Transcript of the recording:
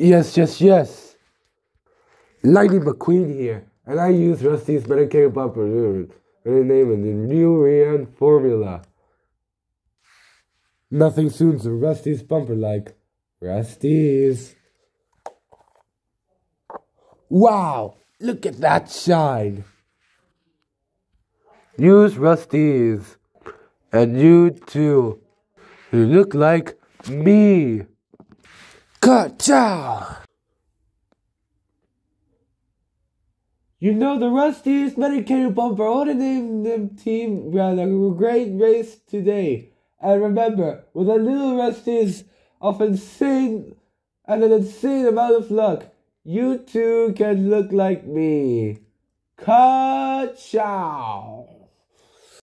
Yes. Lightning McQueen here, and I use Rusty's medicated bumper with the name of the new Rian formula. Nothing suits a Rusty's bumper like Rusty's. Wow, look at that shine. Use Rusty's, and you too. You look like me. Ka-chow! You know the Rusty's medicated bumper. I want to name them team. We had a great race today. And remember, with a little Rusty's of an insane amount of luck, you too can look like me. Ka-chow!